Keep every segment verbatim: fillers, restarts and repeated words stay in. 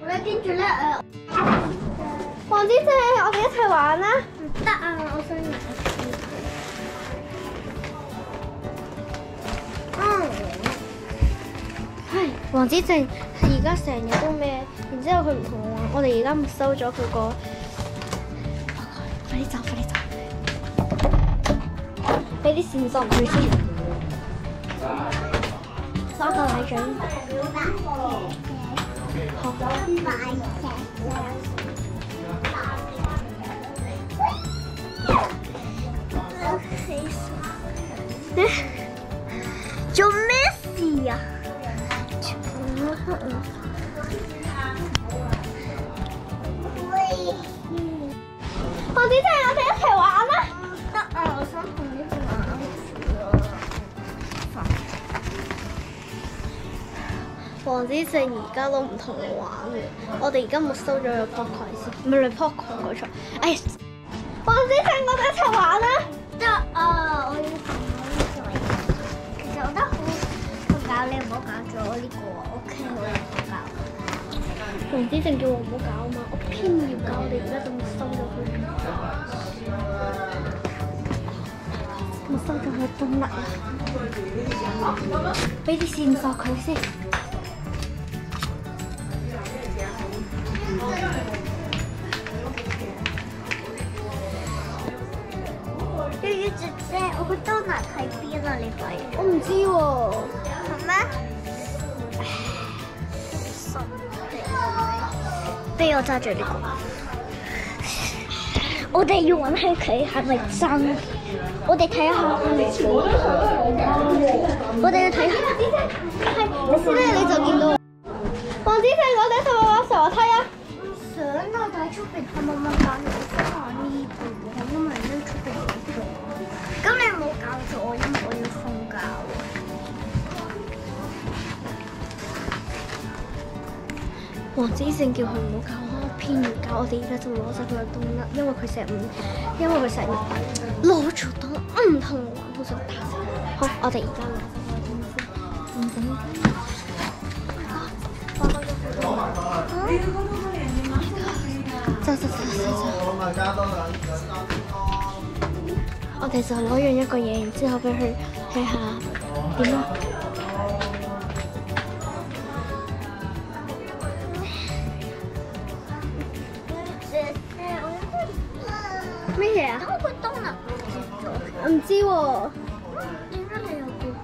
咧跟住咧誒， 黃子正，我哋一齊玩啦！ 唔得啊，我想買。嗯。 唉，黃子正而家成日都咩？然之後佢唔同我玩，我哋而家沒收咗佢個。快啲走！快啲走！俾啲線索佢先。攞個奶嘴。好。 做咩事啊？ 黃子正，我哋一齊玩啦！ 唔得啊，我想同你玩。 黃子正而家都唔同我玩嘅，我哋而家沒收咗個 popcorn 先，唔係你 popcorn 嗰場。哎，黃子正，我哋一齊玩啦！ 得啊，我要同你做嘢。其實我覺得好好搞，你唔好搞咗我呢個 ，OK， 我唔好搞。 黃子正叫我唔好搞啊嘛，我偏要搞，我哋而家就沒收咗佢。沒收咗佢動物啊！俾啲線索佢先。 月月姐姐，我個 donut 喺邊啊？你發現？ 我唔知喎。 係咩？不如我揸住呢個。我哋要揾下佢係咪真？我哋睇下係咪真。我哋要睇下。係，於是咧你就見到。 黃子正，我哋一齊玩玩滑梯啊！ 唔想啊，但係出邊係冇乜玩，我想玩呢度喎，因為咧出邊好凍。咁你唔好搞住我，因為我要瞓覺。 黃子正叫佢唔好搞，我偏要搞，我哋而家就攞晒佢個冬甩，因為佢成日唔，因為佢成日攞住冬甩唔同我玩，好想打死佢。好，我哋而家攞晒佢個冬先，唔整。走走走走走。我哋就攞完一個嘢，然之後俾佢睇下點啊！咩嘢啊？ 我個冬甩唔見咗。 唔知喎。 點解你有個？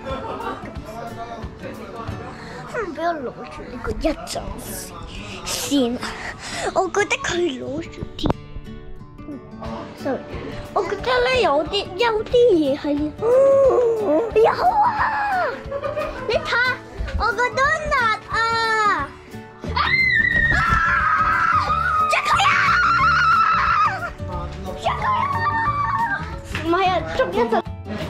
可能俾我攞住呢個一陣先。我覺得佢攞住啲。sorry， 我覺得咧有啲有啲嘢係，有啊！你睇我個 donut 啊！啊！捉佢啊！捉佢啊！ 唔係啊，捉一陣。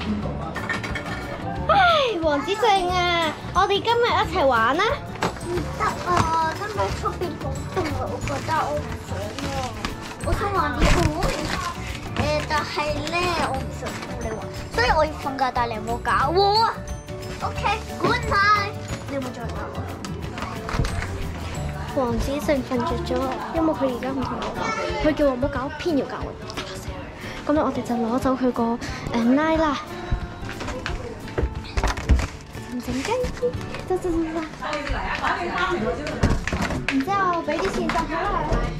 唉，黃子正啊，我哋今日一齊玩啦！ 唔得啊，因為出邊好凍啊，我覺得我唔想啊，我想玩呢個。誒，但係咧，我唔想同你玩，所以我要瞓覺，但係你唔好搞我。OK，good night。你有冇再搞我？ 黃子正瞓着咗，因為佢而家唔同我玩，佢叫我唔好搞，偏要搞我，打死佢。咁咧，我哋就攞走佢個誒奶啦。唔整雞，走走走走。然之後俾啲線索佢啦。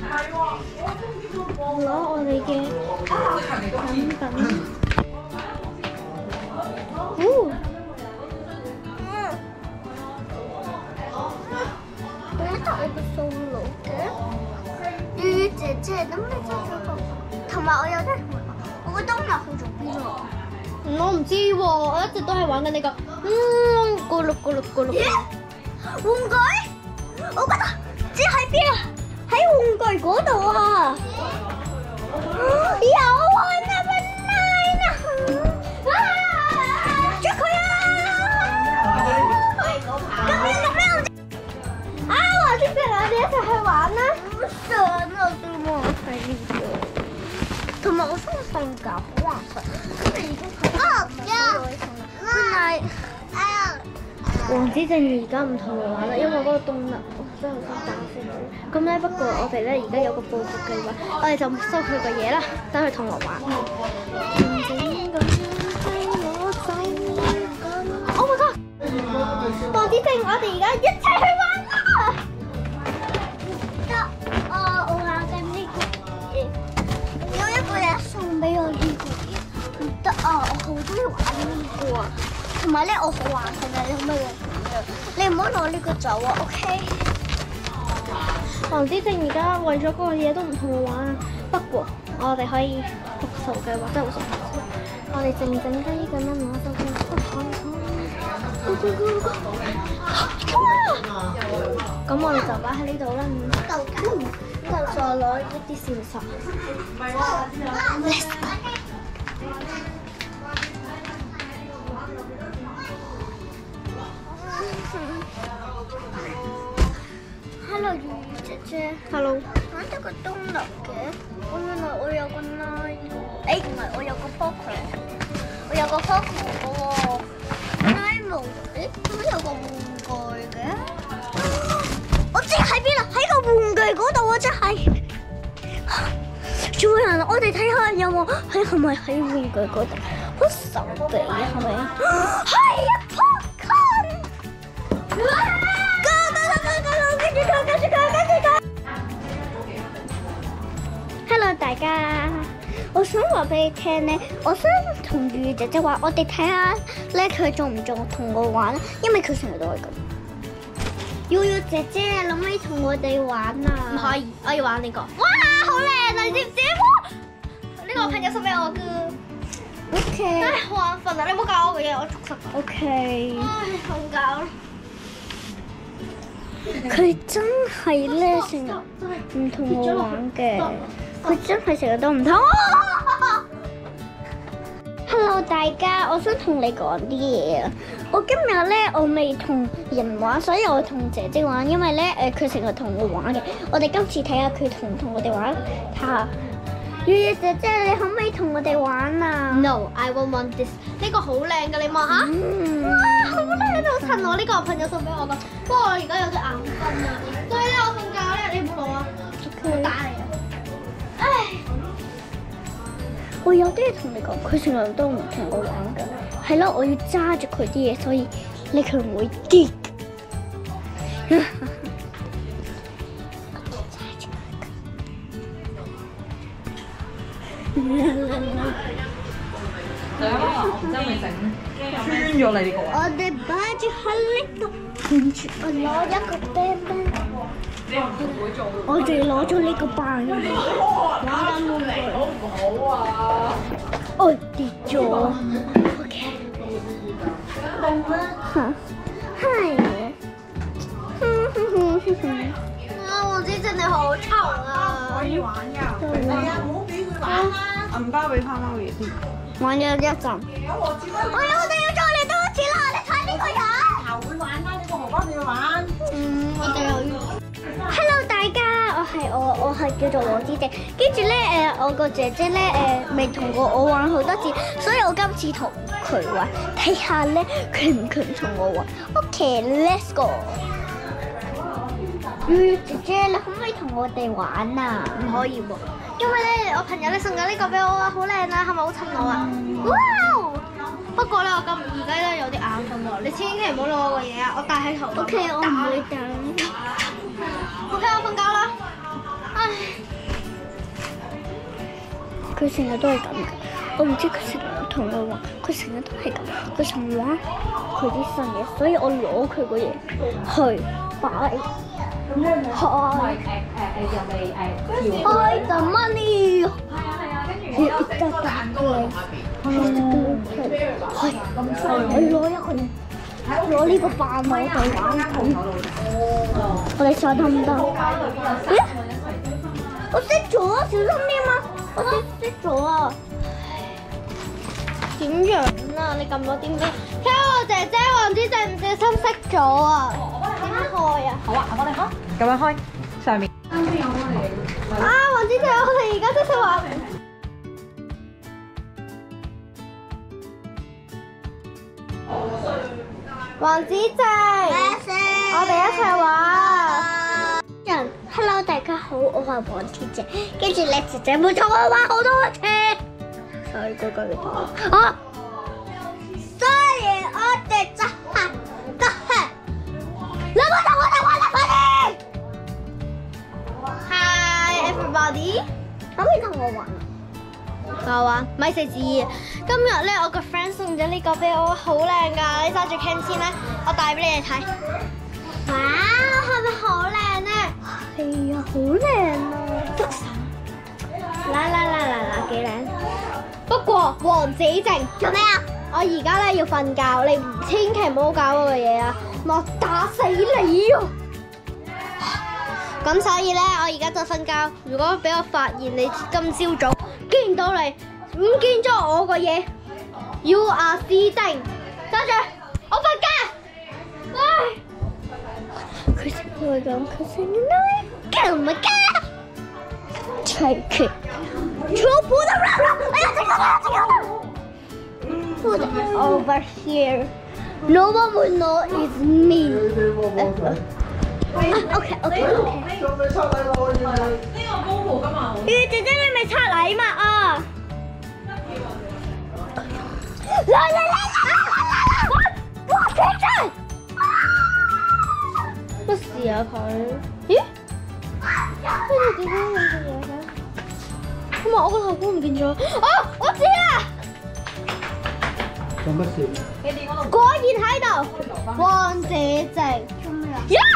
攞我哋嘅產品。哦。 我覺得我個數路嘅，月月姐姐，咁你揸咗個，同埋我有得同你講，我個冬甩去咗邊啊？ 我唔知喎，我一直都係玩緊呢個，嗯，咕嚕咕嚕咕嚕。 咦？玩具？我覺得知喺邊啊？喺玩具嗰度啊！有啊，那邊奶啊！捉佢啊！咁樣咁樣。 啊！黃子正，我哋一齊去玩啦！ 唔想啊，對我睇咗。同埋我想瞓覺，好難瞓。今日已經係啊呀！good night。哎呀！ 黃子正而家唔同我玩啦，因為嗰個冬甩真係好想打死佢。咁咧不過我哋咧而家有個報復計劃，我哋就沒收佢個嘢啦，等佢同我玩。Oh my god！ 王子靜，我哋而家一齊去玩啦！ 得啊，我玩緊呢個嘢，有一個人送俾我呢個嘢，唔得啊！我好中意玩呢個啊，同埋咧我好玩嘅，你可唔可以你唔好攞呢個走啊 ，OK？ 王子靜而家為咗嗰個嘢都唔同我玩啊，不過我哋可以復仇計劃，真係好想復仇。我哋靜靜雞咁樣攞手機，咁我哋就擺喺呢度啦。就再攞一啲線索。 Hello， 魚魚姐姐。 Hello。 玩咗個冬立嘅，我原來我有個 nine 喎，誒唔係我有個 poker， 我有個 poker 嘅喎 ，nine 冇，誒點解有個玩具嘅？我知喺邊啦，喺個玩具嗰度啊，真係。做人，我哋睇下有冇喺係咪喺玩具嗰度？好神秘啊，係咪啊？係啊 ，poker！ Hello 大家，我想話俾你聽咧，我想同魚魚姐姐話，我哋睇下咧佢仲唔仲同我玩，因為佢成日都係咁。魚魚姐姐，可唔可以同我哋玩啊？ 唔可以，我要玩呢個。哇，好靚啊！你知唔知？呢個我朋友送俾我嘅。 OK。 唉，好眼瞓啊！你唔好教我嘅嘢，我捉實。 OK。 唉，瞓覺啦。 佢真係咧成日唔同我玩嘅，佢真係成日都唔同。Hello 大家，我想同你講啲嘢啊！我今日咧我未同人玩，所以我同姐姐玩，因為咧誒佢成日同我玩嘅。我哋今次睇下佢同唔同我哋玩，睇下。魚魚姐姐，你可唔可以同我哋玩啊 ？No, I won't want this。呢個好靚㗎，你望下。 嗯、 哇，好靚，好襯我。呢個朋友送俾我㗎。不過我而家有啲眼瞓啊，所以咧我瞓覺咧，你唔好攞啊，我打你啊！唉， 我有啲嘢同你講，佢成日都唔同我玩㗎。係咯，我要揸住佢啲嘢，所以你佢唔會跌。 就係啊，真係整穿咗你呢個我哋擺住喺呢度，跟住我攞一個啤啤。我哋攞咗呢個棒，玩緊玩具。我跌咗。OK。嚇？係。 啊，王子靜你好嘈啊！ 可以玩㗎。係啊，唔好俾佢玩啦。銀包俾翻貓爺先。 玩咗一陣。 有我知啦。 我哋要再嚟多一次啦！你睇呢個人。 頭會玩啦，呢個荷包你要玩。 嗯，我哋又要。Hello 大家，我係我我係叫做王子靜，跟住咧誒我個姐姐咧誒未同過我玩好多次，所以我今次同佢玩，睇下咧佢唔佢同我玩。OK，let's go。魚姐姐，你可唔可以同我哋玩啊？ 唔可以喎，因為咧我朋友咧送緊呢個俾我啊，好靚啊，係咪好襯我啊？哇！不過咧我今而家咧有啲眼瞓喎，你千祈唔好攞我個嘢啊，我戴喺頭。 O K， 我唔會等。 O K， 我瞓覺啦。唉， 佢成日都係咁嘅，我唔知佢成日同我玩，佢成日都係咁，佢成日玩佢啲新嘢，所以我攞佢個嘢去擺。開誒誒誒入嚟誒開 the money。係啊係啊，跟住然之後賺佢。係，我攞一個嘢，攞呢個棒我哋玩佢。我哋上得唔得？咦？我識咗，小心啲嘛！我識識咗啊！ 點樣啊？你撳咗點點？聽我姐姐王子靜唔小心熄咗啊！點開啊？ 好啊，我幫你開。咁樣開上面。 啊，王子靜，我哋而家即係話。王子靜，我哋一齊玩。 Hello， 大家好，我係黃姐姐。跟住咧，姐姐會同我玩好多次。所以嗰個你講啊，所以我哋就係個係，你冇同我哋玩啦，快啲 Hi everybody， 可唔可以同我玩？ 我玩咪食字。今日咧，我個 friend 送咗呢個俾我，好靚㗎！你揸住 cam 先啦，我帶俾你哋睇。哇，係咪好靚咧？ 係啊，好靚啊！ 捉手，啦啦啦啦啦，幾靚！不過王子靜做咩啊？ 我而家咧要瞓覺，你千祈唔好搞我嘅嘢啊！我打死你啊！咁所以咧，我而家就瞓覺。如果俾我發現你今朝早見到你唔見咗我個嘢 ，You are 死定！揸住，我瞓覺。唉。 佢成日會咁，佢成日咧，Oh my God！ Take it， 全部都亂啦！哎呀，這個啦，這個啦 ！Put it over here. No one will know it's me. OK OK OK。 仲未拆禮物原來呢個高號㗎嘛？ 月姐姐你咪拆禮物啊！來來來來來來！我我姐姐。 乜事啊佢？咦？跟住點解有隻嘢嘅？咁啊，我個頭箍唔見咗。哦，我知啦！ 做乜事？ 你電嗰度果然喺度，王姐靜。 做咩啊？ 呀！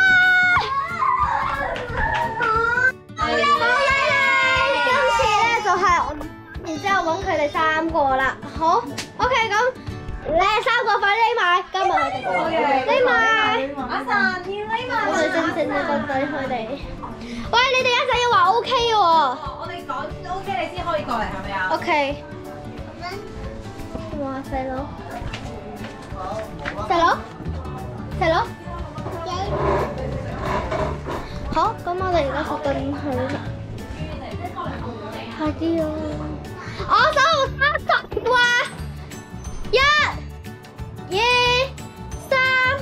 今次咧就係我，然之後揾佢哋三個啦。好 ，OK 咁，你哋三個快匿埋，今日佢哋匿埋。 阿神要匿埋我哋正正嘅個仔佢哋。喂，你哋一陣要話 OK 喎。 我哋講 OK 你先可以過嚟係咪啊 OK。哇，細佬，細佬，細佬。好，咁我哋而家就進去啦。快啲啊！我數三十話，一、二、三。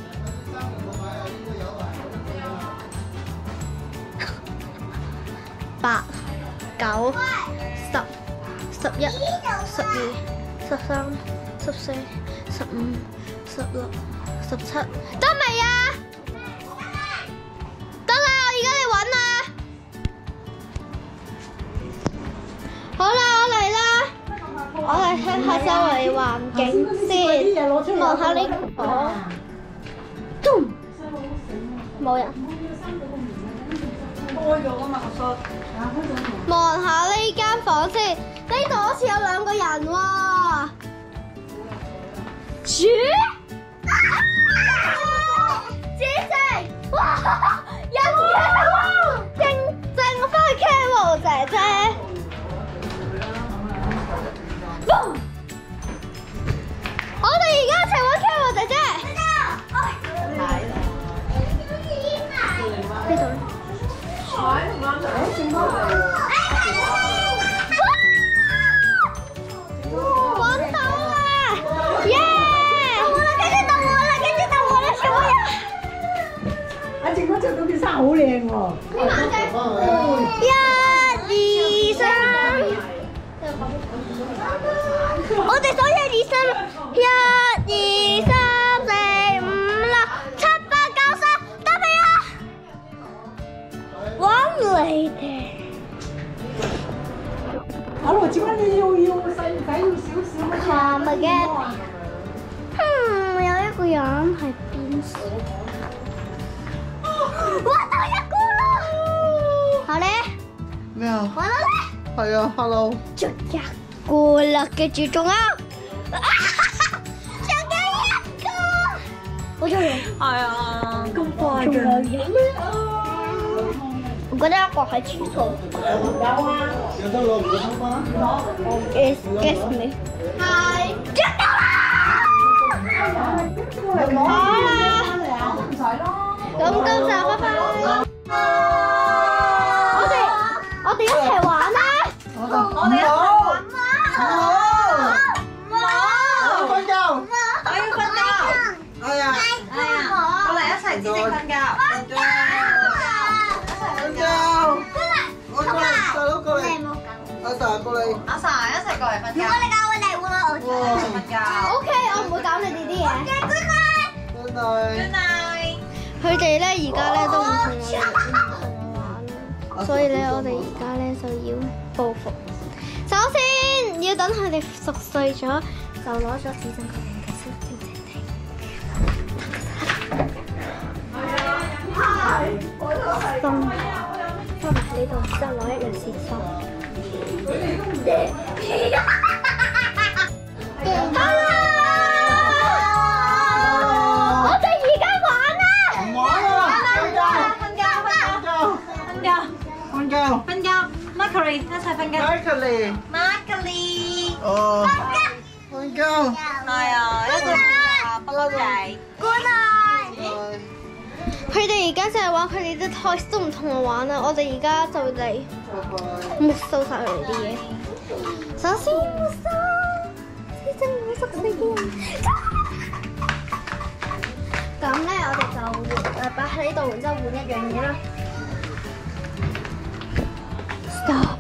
八、九、十、十一、十二、十三、十四、十五、十六、十七，得未啊？得啦，我而家嚟揾啦。好啦，我嚟啦。我嚟睇下周圍環境先，望下呢個。咚！冇人。 開咗㗎嘛個恤。 望下呢間房先，呢度好似有兩個人喎。鼠，姐姐，哇，人嘅，正正翻 Carol 姐姐。我哋而家一齊揾 Carol 姐姐。呢度。揾到啦！耶！到我啦，跟住到我啦，跟住到我啦，小人。 阿靜哥着到件衫好靚喎。 一、二、三。我哋數一二三，一、二、三、四、五、六、七、八、九、十，得未啊？揾你哋。 阿羅，點解你要要細仔要少少乜係咪嘅？嗯，有一個人係邊個？揾到一個啦！好咧。 咩啊？ 揾到咧。 係啊 ，hello。 就一個啦，記住仲有，仲有一個。好彩有。 係啊， 咁快仲有嘅。 一個。我覺得一個喺廚房。 有啊。有得攞唔得嗎？攞。 Guess guess me。係。捉到啦！ 好啦。唔使咯。 咁今集拜拜。我哋我哋一齊玩啦！ 我哋一齊玩啦！好。好。瞓覺。 我要瞓覺。 係啊。 係啊，我哋一齊自己瞓覺。 嚟瞓覺。 如果你搞我哋會我哇瞓覺。 O K， 我唔會搞你哋啲嘢。 Good night。 Good night。 Good night。 佢哋咧而家咧都唔同我哋唔同我玩啦，所以咧我哋而家咧就要報復。首先要等佢哋熟睡咗，就攞咗紙巾過嚟嘅先靜靜地。鬆，收埋喺呢度，之後攞一樣先收。我哋而家玩啦！ 唔玩啦！瞓覺。 瞓覺。 瞓覺。 瞓覺。Marjorie 一齊瞓覺。 Marjorie。 Marjorie。 哦。瞓覺。 係啊，一齊瞓覺，不嬲仔。 Good night。 佢哋而家就係玩佢哋啲 toys 都唔同我玩啦，我哋而家就嚟拜拜。 沒收晒佢哋啲嘢。首先沒收，呢隻冇熟死嘅人。咁咧，我哋就誒擺喺呢度，然之後換一樣嘢啦。Stop！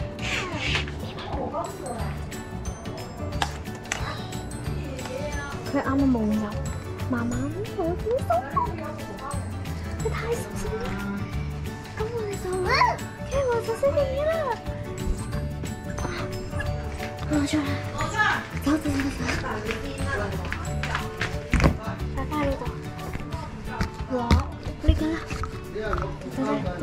佢啱啱夢遊，慢慢我好心痛。佢太熟悉啦，咁我哋就玩，跟住我就識嘅嘢啦。攞出嚟，走走走走，擺翻喺呢度，攞呢個啦，走走走。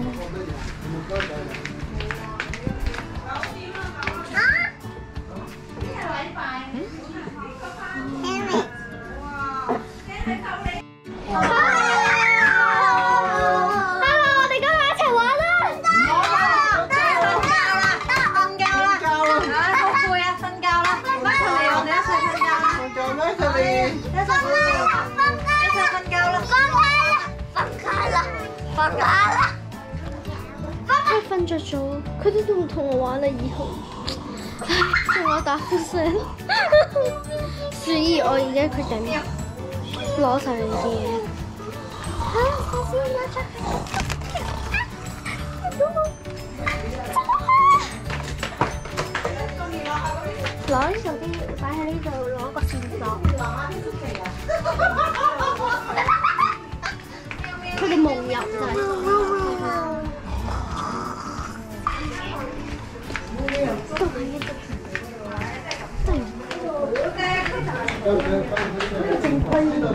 瞓着咗，佢哋都唔同我玩啦，以後，唉，仲我打呼聲，所以我而家決定攞晒你啲嘢。嚇！首先攞出去，攞呢手機擺喺呢度，攞個線索。佢哋夢遊就係。都係一隻，真係。正規。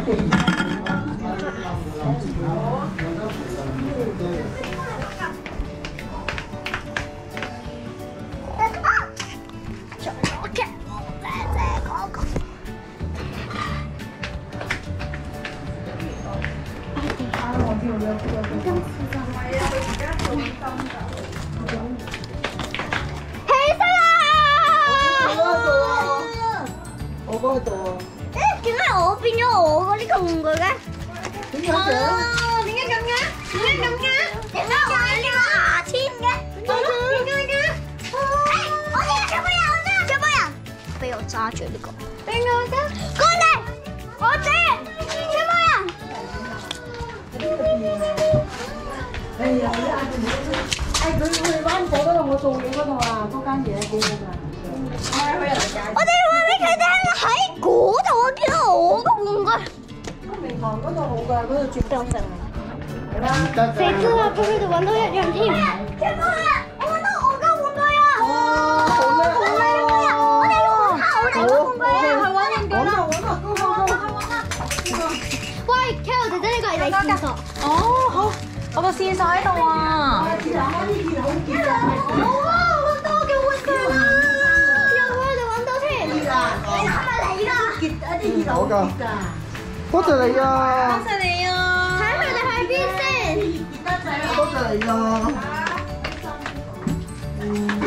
我嗰度啊！ 誒，點解我變咗我嗰呢個玩具嘅？ 點解嘅？ 點解咁嘅？點解咁嘅？ 點解我呢個牙籤嘅？ 點解嘅？ 誒，我呢個小朋友，我呢個小朋友，俾我揸住呢個。 邊個啫？ 過嚟，我借小朋友。 哎呀！哎，佢去灣仔嗰度，我做嘢嗰度啊，嗰間嘢幾好㗎。 我哋話俾佢聽喺嗰度，我見到我個玩具。 明堂嗰度好㗎，嗰度絕對正。 死知啦！佢哋揾到一樣添。 小朋友，我揾到我嘅玩具啊！ 哇！好叻！ 我哋要揾下我哋嘅玩具啊！ 去揾人揾啦揾啦，高高高！ 喂 ，Carol 姐姐，呢個係你線索。 哦，好，我個線索喺度啊。 哇！揾到我嘅玩具啦！ 又喺度揾到添。 你係咪你㗎？ 好㗎，多謝你啊！ 多謝你啊！ 睇佢哋喺邊先。 多謝你啊！嗯。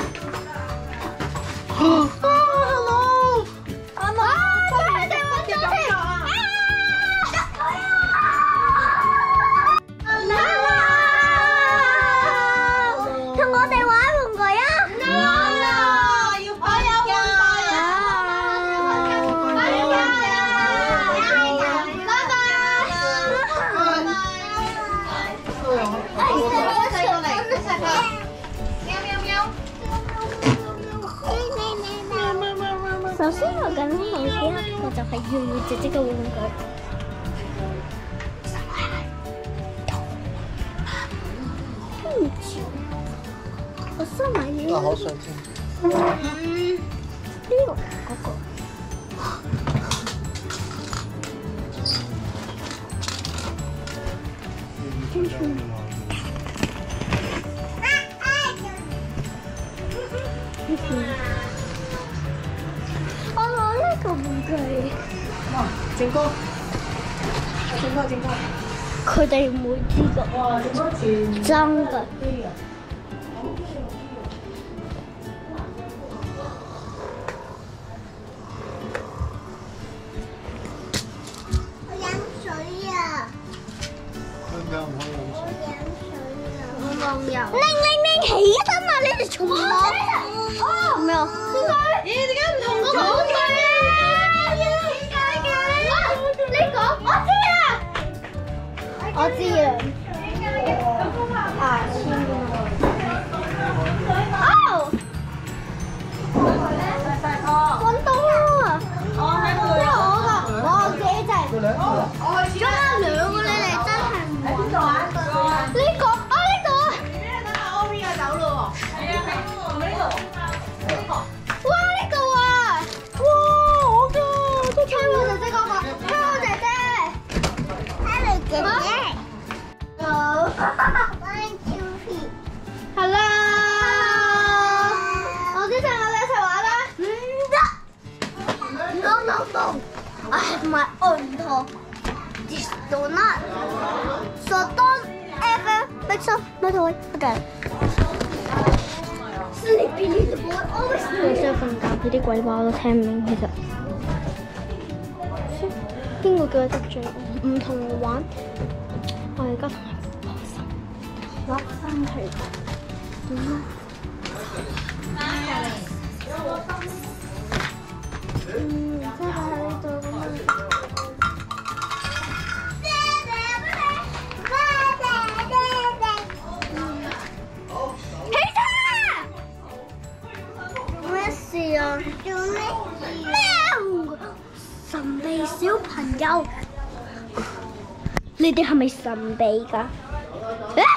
啊，hello！ 啱啊！ 佢哋揾到添。 同我哋玩玩具啊！ 要我有玩具啊！ 喵喵喵！ 首先我緊好呢一個就係要要姐姐嘅玩具。跟住我收埋呢。 啊，好想聽。 嗯，呢個嗰個。跟住。我攞呢個玩具。 哇！正哥，正哥，正哥。 佢哋唔會知㗎。 哇！正哥前真㗎。 我飲水啊！香港唔可以飲水。我飲水啊！ 我望油。 拎拎拎起身啊！你哋重播。哦。咩啊？點解？ 咦？點解唔同咗嘅？點解嘅？ 你講，我知啦。我知啊。啊，千哦。揾到啦！ 哦，喺度。 即係我㗎，我自己就係。 我去仲有兩個你哋真係唔喺邊度啊？ 呢個啊呢度啊！ 等下 O V 啊走咯喎。係啊係，同呢度。呢個。 哇呢個啊！哇我㗎，都聽我姐姐嗰個，聽我姐姐。Hello 姐姐。Hello。One two three。Hello。我之前我哋一齊玩啦。唔得。No no no。I have my own toy. This do not. So don't ever mix up my toy again. Sleepy little boy always 我真係瞓覺，佢啲鬼話我都聽唔明。其實邊個叫佢得罪我？唔同我玩，我而家同佢放心，攞心去點啊？嗯，即係喺呢度咁樣。 咩事啊？做咩事？喵！神秘小朋友，你哋係咪神秘㗎？啊！